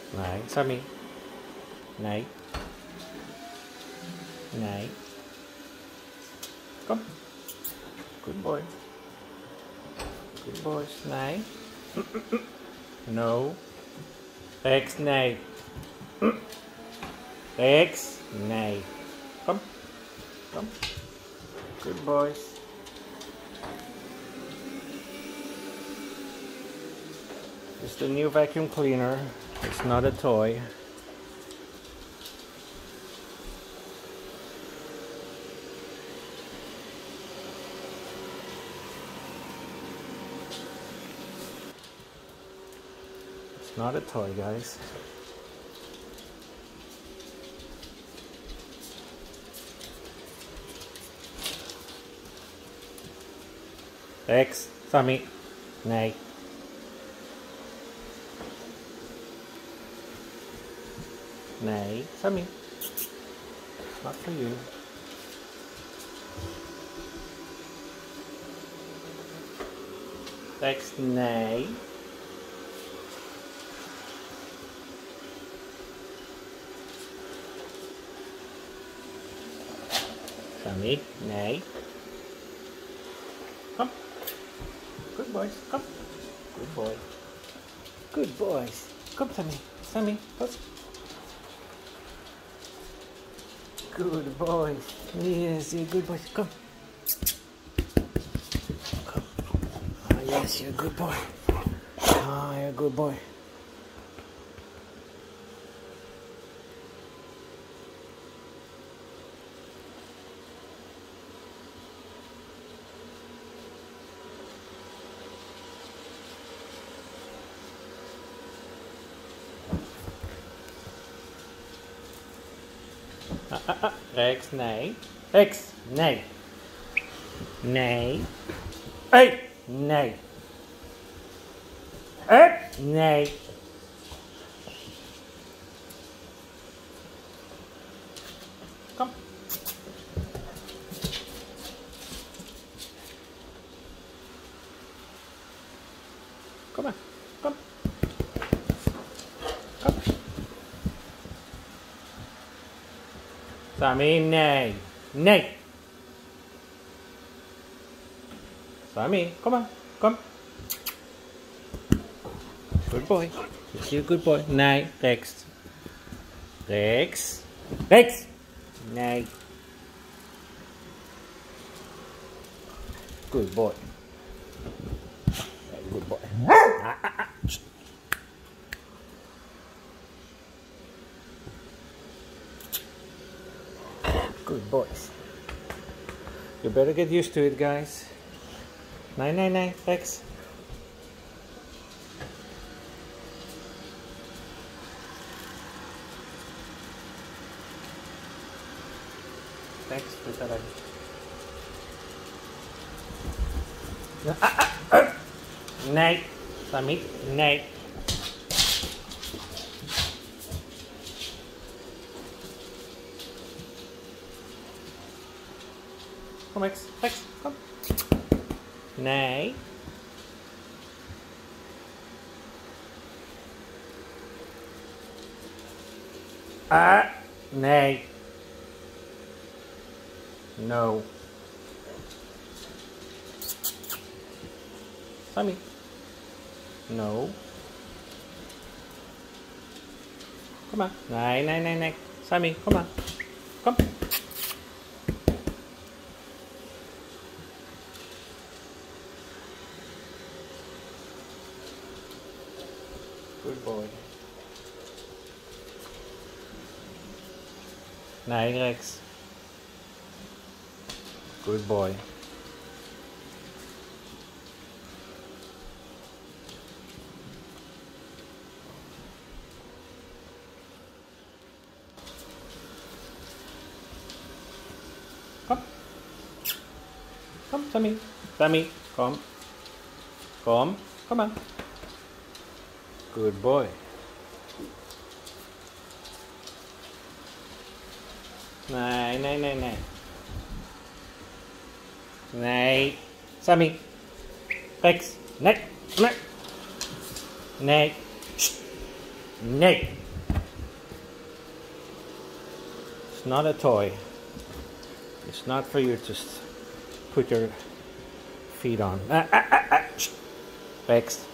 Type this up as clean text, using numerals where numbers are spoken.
Nej, Sammie. Nej. Nej. Kom. Good boy. Good boys. Nej. No. Rex, nej. Rex, nej. Kom. Kom. Good boys. It's the new vacuum cleaner. It's not a toy. It's not a toy, guys. Rex, Sammie, nej. Nej, Sammie. Not for you. Rex, nej. Sammie, nej. Come. Good boys, come. Good boy. Good boys. Come, Sammie. Sammie, come. Good boys. Yes, you're good boys. Come. Come. Oh, yes, you're a good boy. Oh, you're a good boy. Rex, nee. Rex, nee. Nee. Hey, nee. Nee. Kom. Kom maar. Kom. Kom. Sammie, nee. Nee. Sammie, kom maar. Kom. Good boy. You're a good boy. Nee, Rex. Rex. Rex. Nee. Good boy. Good boy. Good boys. You better get used to it, guys. Nee, nee, nee, Rex. Rex, put that out. Nee, Sammie, nee. Kom, Rex, Rex, kom. Nee. Nee. No. Sammie. No. Kom maar. Nee, nee, nee, nee. Sammie, kom maar. Kom. Good boy. Nee, Rex. Good boy. Kom. Kom, Sammie. Sammie, kom. Kom. Kom maar. Good boy. Nee, nee, nee, nee. Nee. Sammie. Rex. Nee. Nee. Nee. Shh. Nay. It's not a toy. It's not for you to put your feet on. Rex.